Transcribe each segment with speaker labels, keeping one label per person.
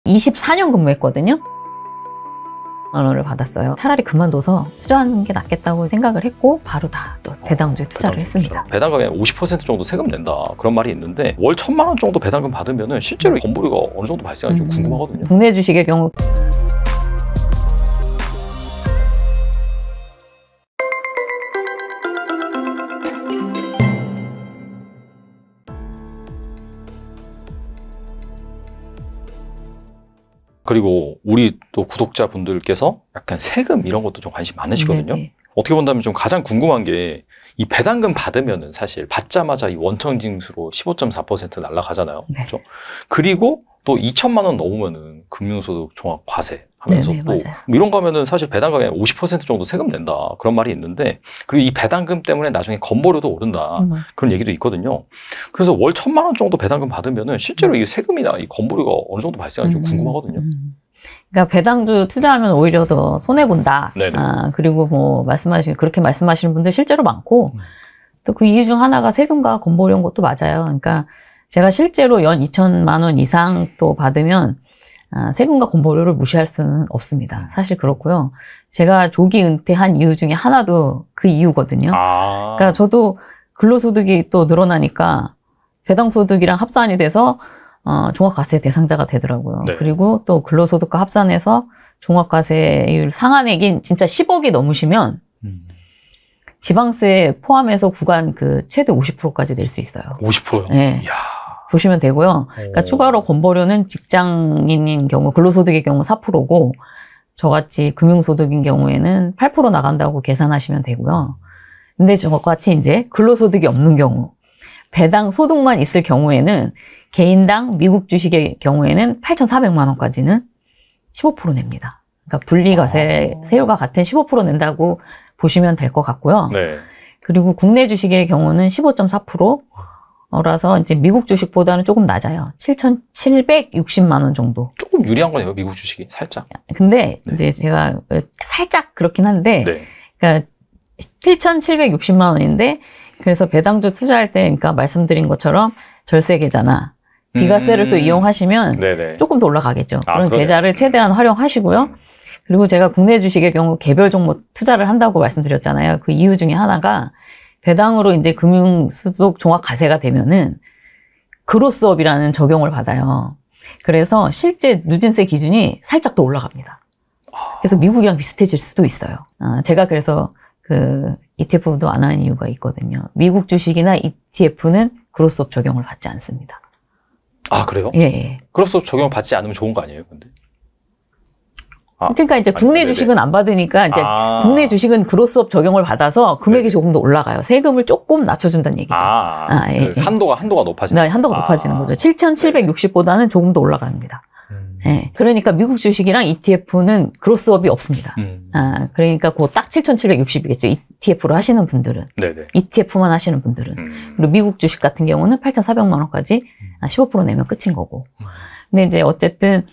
Speaker 1: 24년 근무했거든요. 10만 원을 받았어요. 차라리 그만둬서 투자하는 게 낫겠다고 생각을 했고 바로 다 또 배당주에 투자를 했습니다.
Speaker 2: 배당금의 50% 정도 세금 낸다 그런 말이 있는데 월 1,000만 원 정도 배당금 받으면 실제로 건보료가 어느 정도 발생하는지 좀 궁금하거든요.
Speaker 1: 국내 주식의 경우
Speaker 2: 그리고 우리 또 구독자분들께서 약간 세금 이런 것도 좀 관심 많으시거든요.
Speaker 1: 네네.
Speaker 2: 어떻게 본다면 좀 가장 궁금한 게 이 배당금 받으면은 사실 받자마자 이 원청징수로 15.4% 날라가잖아요.
Speaker 1: 네.
Speaker 2: 그렇죠? 그리고 또 2천만 원 넘으면은 금융소득 종합과세 하면서
Speaker 1: 네네,
Speaker 2: 또
Speaker 1: 맞아요.
Speaker 2: 이런 거 하면은 사실 배당금의 50% 정도 세금 낸다 그런 말이 있는데, 그리고 이 배당금 때문에 나중에 건보료도 오른다 그런 얘기도 있거든요. 그래서 월 1,000만 원 정도 배당금 받으면은 실제로 이 세금이나 이 건보료가 어느 정도 발생하는지 좀 궁금하거든요.
Speaker 1: 그러니까 배당주 투자하면 오히려 더 손해본다.
Speaker 2: 네네.
Speaker 1: 그리고 뭐 그렇게 말씀하시는 분들 실제로 많고, 또 그 이유 중 하나가 세금과 건보료인 것도 맞아요. 그러니까 제가 실제로 연 2천만 원 이상 또 받으면 세금과 건보료를 무시할 수는 없습니다. 사실 그렇고요. 제가 조기 은퇴한 이유 중에 하나도 그 이유거든요. 그러니까 저도 근로소득이 또 늘어나니까 배당소득이랑 합산이 돼서 종합과세 대상자가 되더라고요.
Speaker 2: 네.
Speaker 1: 그리고 또 근로소득과 합산해서 종합과세율 상한액인 진짜 10억이 넘으시면 지방세 포함해서 구간 그 최대 50%까지 낼 수 있어요.
Speaker 2: 50%요?
Speaker 1: 네.
Speaker 2: 이야.
Speaker 1: 보시면 되고요. 그러니까 추가로 건보료는 직장인인 경우, 근로소득의 경우 4%고 저같이 금융소득인 경우에는 8% 나간다고 계산하시면 되고요. 근데 저같이 이제 근로소득이 없는 경우, 배당 소득만 있을 경우에는 개인당 미국 주식의 경우에는 8,400만 원까지는 15% 냅니다. 그러니까 분리과세 세율과 같은 15% 낸다고 보시면 될 것 같고요.
Speaker 2: 네.
Speaker 1: 그리고 국내 주식의 경우는 15.4%라서 이제 미국 주식보다는 조금 낮아요. 7,760만 원 정도.
Speaker 2: 조금 유리한 거네요, 미국 주식이 살짝.
Speaker 1: 근데
Speaker 2: 네.
Speaker 1: 이제 제가 살짝 그렇긴 한데,
Speaker 2: 네.
Speaker 1: 그러니까 7,760만 원인데, 그래서 배당주 투자할 때, 그러니까 말씀드린 것처럼 절세 계좌나 비과세를 또 이용하시면
Speaker 2: 네네.
Speaker 1: 조금 더 올라가겠죠. 그런
Speaker 2: 그러네요.
Speaker 1: 계좌를 최대한 활용하시고요. 그리고 제가 국내 주식의 경우 개별 종목 투자를 한다고 말씀드렸잖아요. 그 이유 중에 하나가 배당으로 이제 금융소득 종합과세가 되면은 그로스업이라는 적용을 받아요. 그래서 실제 누진세 기준이 살짝 더 올라갑니다. 그래서 미국이랑 비슷해질 수도 있어요. 제가 그래서 그 ETF도 안 하는 이유가 있거든요. 미국 주식이나 ETF는 그로스업 적용을 받지 않습니다.
Speaker 2: 아, 그래요?
Speaker 1: 예.
Speaker 2: 그로스업 적용 받지 않으면 좋은 거 아니에요, 근데?
Speaker 1: 그러니까 이제 국내
Speaker 2: 네네.
Speaker 1: 주식은 안 받으니까 이제 국내 주식은 그로스업 적용을 받아서 금액이
Speaker 2: 네네.
Speaker 1: 조금 더 올라가요. 세금을 조금 낮춰준다는 얘기죠.
Speaker 2: 예. 그 한도가 높아지는.
Speaker 1: 네, 한도가 높아지는 거죠. 7,760보다는 조금 더 올라갑니다. 예. 그러니까 미국 주식이랑 ETF는 그로스업이 없습니다. 그러니까 그 딱 7,760이겠죠. ETF로 하시는 분들은.
Speaker 2: 네네.
Speaker 1: ETF만 하시는 분들은. 그리고 미국 주식 같은 경우는 8,400만 원까지 15% 내면 끝인 거고. 근데 이제 어쨌든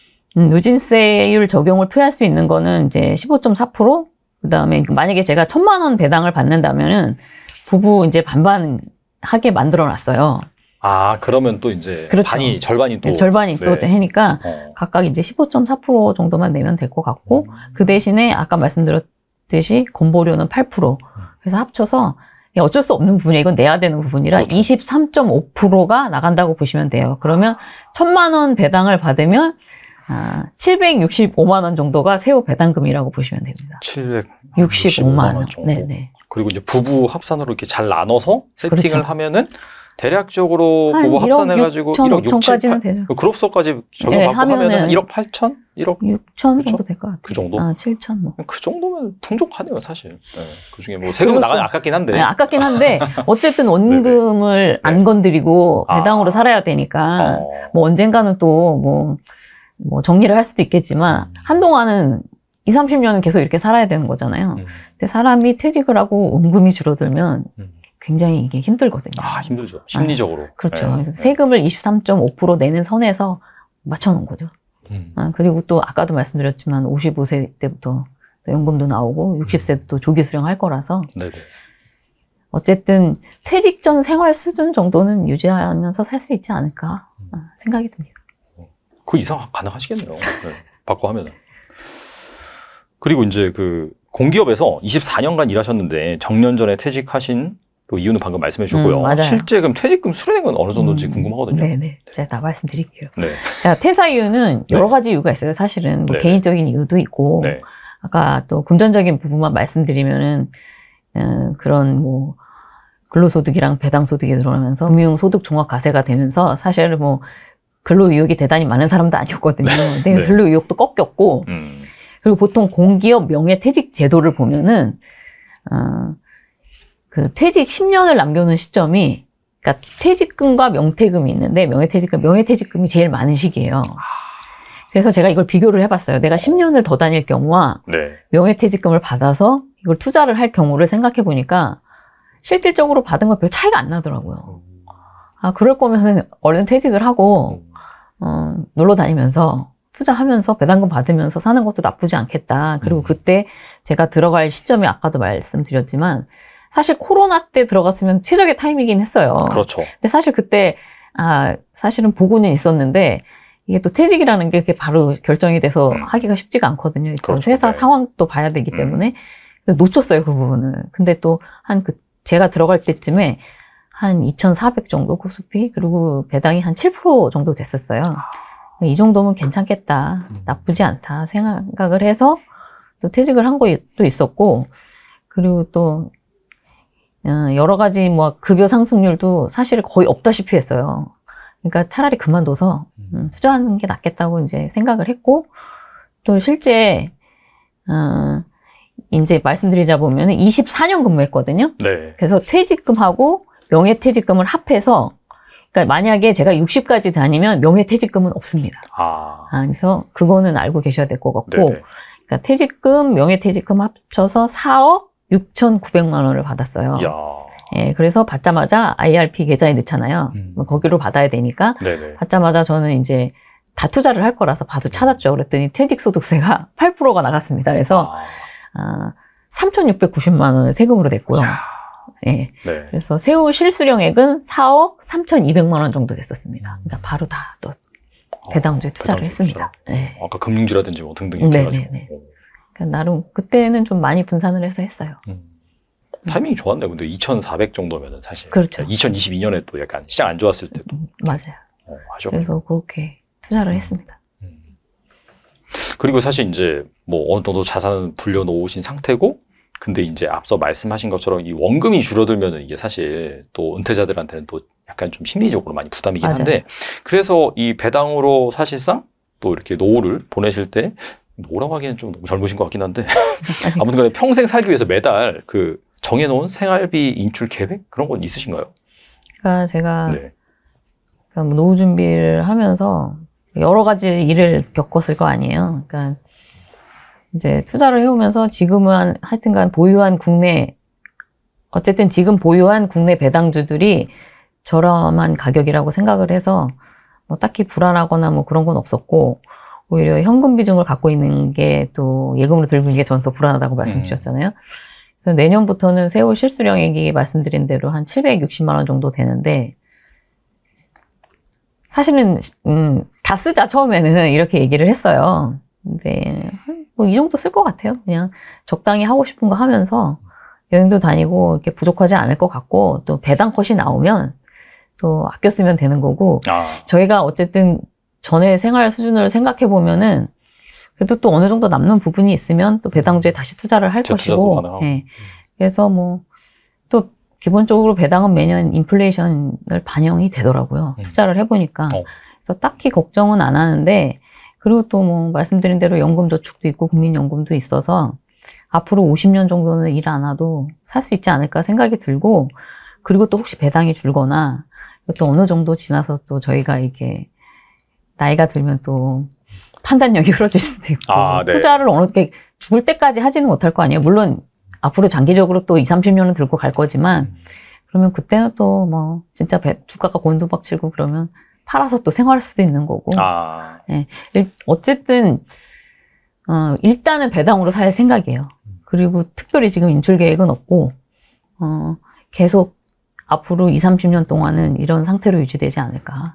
Speaker 1: 누진세율 적용을 피할 수 있는 거는 이제 15.4%? 그 다음에 만약에 제가 1,000만 원 배당을 받는다면은 부부 이제 반반 하게 만들어 놨어요.
Speaker 2: 그러면 또 이제
Speaker 1: 그렇죠.
Speaker 2: 절반이 또.
Speaker 1: 절반이 또
Speaker 2: 네.
Speaker 1: 하니까 각각 이제 15.4% 정도만 내면 될 것 같고, 그 대신에 아까 말씀드렸듯이 건보료는 8%. 그래서 합쳐서 어쩔 수 없는 부분이에요. 이건 내야 되는 부분이라
Speaker 2: 그렇죠.
Speaker 1: 23.5%가 나간다고 보시면 돼요. 그러면 1,000만 원 배당을 받으면 765만 원 정도가 세후 배당금이라고 보시면 됩니다.
Speaker 2: 765만 원 정도.
Speaker 1: 네네.
Speaker 2: 그리고 이제 부부 합산으로 이렇게 잘 나눠서 세팅을
Speaker 1: 그렇죠.
Speaker 2: 하면은 대략적으로
Speaker 1: 한
Speaker 2: 부부
Speaker 1: 1억
Speaker 2: 합산해가지고
Speaker 1: 6천,
Speaker 2: 1억 6, 7,
Speaker 1: 5천까지는
Speaker 2: 8,
Speaker 1: 되죠.
Speaker 2: 그룹소까지 적용받고 하면은 1억 8천? 1억?
Speaker 1: 6천
Speaker 2: 그쵸?
Speaker 1: 정도 될 것 같아요.
Speaker 2: 그 정도?
Speaker 1: 7천 뭐.
Speaker 2: 그 정도면 풍족하네요, 사실. 네. 그 중에 뭐 세금 나가면 아깝긴 한데.
Speaker 1: 네, 아깝긴 한데 어쨌든 원금을 안 건드리고 배당으로 살아야 되니까 뭐 언젠가는 또 뭐 정리를 할 수도 있겠지만 한동안은 20, 30년은 계속 이렇게 살아야 되는 거잖아요. 근데 사람이 퇴직을 하고 원금이 줄어들면 굉장히 이게 힘들거든요.
Speaker 2: 힘들죠. 심리적으로.
Speaker 1: 그렇죠.
Speaker 2: 네.
Speaker 1: 그래서 세금을 23.5% 내는 선에서 맞춰놓은 거죠. 그리고 또 아까도 말씀드렸지만 55세 때부터 연금도 나오고 60세도 또 조기 수령할 거라서
Speaker 2: 네네.
Speaker 1: 어쨌든 퇴직 전 생활 수준 정도는 유지하면서 살 수 있지 않을까 생각이 듭니다.
Speaker 2: 그 이상 가능하시겠네요. 네. 받고 하면은. 그리고 이제 그 공기업에서 24년간 일하셨는데 정년 전에 퇴직하신 또 이유는 방금 말씀해 주고요. 실제 그럼 퇴직금 수령된 건 어느 정도인지 궁금하거든요.
Speaker 1: 네네. 제가 다 말씀드릴게요.
Speaker 2: 네.
Speaker 1: 그러니까 퇴사 이유는 여러 가지 이유가 있어요. 사실은 뭐 개인적인 이유도 있고, 아까 또 금전적인 부분만 말씀드리면은 그런 뭐 근로소득이랑 배당소득이 들어오면서 금융소득 종합과세가 되면서 사실 뭐 근로의욕이 대단히 많은 사람도 아니었거든요. 근데 근로의욕도 꺾였고, 그리고 보통 공기업 명예퇴직 제도를 보면은 그 퇴직 10년을 남겨놓은 시점이, 그러니까 퇴직금과 명퇴금이 있는데 명예퇴직금이 제일 많은 시기예요. 그래서 제가 이걸 비교를 해봤어요. 내가 10년을 더 다닐 경우와 명예퇴직금을 받아서 이걸 투자를 할 경우를 생각해 보니까 실질적으로 받은 건 별 차이가 안 나더라고요. 아, 그럴 거면 얼른 퇴직을 하고 놀러 다니면서 투자하면서 배당금 받으면서 사는 것도 나쁘지 않겠다. 그리고 그때 제가 들어갈 시점이 아까도 말씀드렸지만 사실 코로나 때 들어갔으면 최적의 타이밍이긴 했어요.
Speaker 2: 그렇죠.
Speaker 1: 근데 사실 그때 사실은 보고는 있었는데 이게 또 퇴직이라는 게 바로 결정이 돼서 하기가 쉽지가 않거든요. 그렇죠. 회사 상황도 봐야 되기 때문에 놓쳤어요, 그 부분을. 근데 또 제가 들어갈 때쯤에 한 2,400 정도 코스피, 그리고 배당이 한 7% 정도 됐었어요. 이 정도면 괜찮겠다, 나쁘지 않다 생각을 해서 또 퇴직을 한 것도 있었고, 그리고 또 여러 가지 뭐 급여 상승률도 사실 거의 없다시피 했어요. 그러니까 차라리 그만둬서 투자하는 게 낫겠다고 이제 생각을 했고, 또 실제 이제 말씀드리자 보면은 24년 근무했거든요. 그래서 퇴직금하고 명예퇴직금을 합해서, 그러니까 만약에 제가 60까지 다니면 명예퇴직금은 없습니다. 그래서 그거는 알고 계셔야 될 것 같고, 그러니까 퇴직금, 명예퇴직금 합쳐서 4억 6,900만 원을 받았어요. 예, 그래서 받자마자 IRP 계좌에 넣잖아요. 거기로 받아야 되니까 받자마자 저는 이제 다 투자를 할 거라서 바로 찾았죠. 그랬더니 퇴직소득세가 8%가 나갔습니다. 그래서 3,690만 원을 세금으로 냈고요. 예. 그래서 세후 실수령액은 4억 3,200만 원 정도 됐었습니다. 그러니까 바로 다 또 배당주에 투자를 했습니다. 네.
Speaker 2: 아까 금융주라든지 뭐 등등 이렇게 해가지고.
Speaker 1: 그러니까 나름 그때는 좀 많이 분산을 해서 했어요.
Speaker 2: 타이밍이 좋았네요. 근데 2,400 정도면은 사실.
Speaker 1: 그렇죠.
Speaker 2: 2022년에 또 약간 시장 안 좋았을 때도.
Speaker 1: 맞아요. 그래서 그렇게 투자를 했습니다.
Speaker 2: 그리고 사실 이제 뭐 어느 정도 자산은 불려놓으신 상태고, 근데 이제 앞서 말씀하신 것처럼 이 원금이 줄어들면은 이게 사실 또 은퇴자들한테는 또 약간 좀 심리적으로 많이 부담이긴 한데, 그래서 이 배당으로 사실상 또 이렇게 노후를 보내실 때, 노후라고 하기에는 좀 너무 젊으신 것 같긴 한데 아무튼 간에 평생 살기 위해서 매달 그 정해놓은 생활비 인출 계획 그런 건 있으신가요?
Speaker 1: 그러니까 제가 그러니까 노후 준비를 하면서 여러 가지 일을 겪었을 거 아니에요. 그러니까 이제 투자를 해오면서 지금은 하여튼간 어쨌든 지금 보유한 국내 배당주들이 저렴한 가격이라고 생각을 해서 뭐 딱히 불안하거나 뭐 그런 건 없었고, 오히려 현금 비중을 갖고 있는 게 또 예금으로 들고 있는 게 저는 더 불안하다고 말씀 주셨잖아요. 그래서 내년부터는 세후 실수령액이 말씀드린 대로 한 760만 원 정도 되는데, 사실은 다 쓰자 처음에는 이렇게 얘기를 했어요. 근데 뭐 이 정도 쓸 것 같아요. 그냥 적당히 하고 싶은 거 하면서 여행도 다니고 이렇게 부족하지 않을 것 같고, 또 배당 컷이 나오면 또 아껴 쓰면 되는 거고, 저희가 어쨌든 전에 생활 수준을 생각해 보면은 그래도 또 어느 정도 남는 부분이 있으면 또 배당주에 다시 투자를 할 것이고, 그래서 뭐 또 기본적으로 배당은 매년 인플레이션을 반영이 되더라고요. 투자를 해보니까. 그래서 딱히 걱정은 안 하는데, 그리고 또 뭐 말씀드린 대로 연금저축도 있고 국민연금도 있어서 앞으로 50년 정도는 일 안 하도 살 수 있지 않을까 생각이 들고, 그리고 또 혹시 배당이 줄거나 또 어느 정도 지나서 또 저희가 이게 나이가 들면 또 판단력이 흐려질 수도 있고, 투자를 어느 게 죽을 때까지 하지는 못할 거 아니에요. 물론 앞으로 장기적으로 또 20, 30년은 들고 갈 거지만, 그러면 그때는 또 뭐 진짜 주가가 곤두박질고 그러면 팔아서 또 생활할 수도 있는 거고. 네. 어쨌든 일단은 배당으로 살 생각이에요. 그리고 특별히 지금 인출 계획은 없고, 계속 앞으로 20, 30년 동안은 이런 상태로 유지되지 않을까.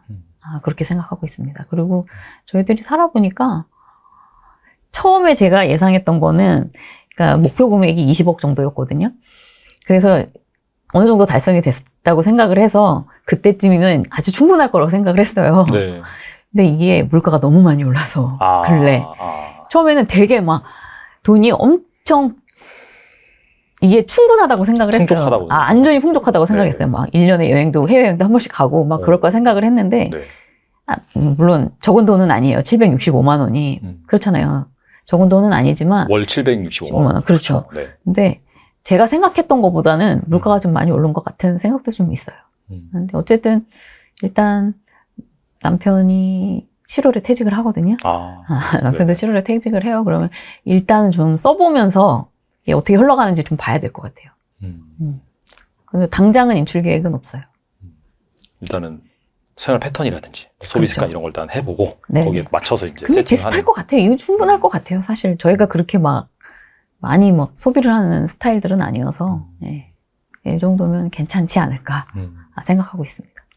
Speaker 1: 그렇게 생각하고 있습니다. 그리고 저희들이 살아보니까 처음에 제가 예상했던 거는 그러니까 목표 금액이 20억 정도였거든요. 그래서 어느 정도 달성이 됐다고 생각을 해서 그때쯤이면 아주 충분할 거라고 생각을 했어요.
Speaker 2: 네.
Speaker 1: 근데 이게 물가가 너무 많이 올라서 근래 처음에는 되게 막 돈이 엄청 이게 충분하다고 생각을 했어요.
Speaker 2: 풍족하다고
Speaker 1: 안전이 풍족하다고 생각했어요. 막 1년에 여행도 해외여행도 한 번씩 가고 막 그럴 거라 생각을 했는데
Speaker 2: 네.
Speaker 1: 물론 적은 돈은 아니에요. 765만 원이 그렇잖아요. 적은 돈은 아니지만
Speaker 2: 월 765만 원.
Speaker 1: 그렇죠.
Speaker 2: 네.
Speaker 1: 근데 제가 생각했던 것보다는 물가가 좀 많이 오른 것 같은 생각도 좀 있어요. 근데 어쨌든 일단 남편이 7월에 퇴직을 하거든요. 남편도
Speaker 2: 네.
Speaker 1: 7월에 퇴직을 해요. 그러면 일단 좀 써보면서 이게 어떻게 흘러가는지 좀 봐야 될 것 같아요. 근데 당장은 인출 계획은 없어요.
Speaker 2: 일단은 생활 패턴이라든지 소비 습관
Speaker 1: 그렇죠.
Speaker 2: 이런 걸 일단 해보고
Speaker 1: 네.
Speaker 2: 거기에 맞춰서 이제
Speaker 1: 근데 비슷할 것 같아요. 이거 충분할 것 같아요. 사실 저희가 그렇게 막 많이 뭐 소비를 하는 스타일들은 아니어서 네. 이 정도면 괜찮지 않을까 생각하고 있습니다.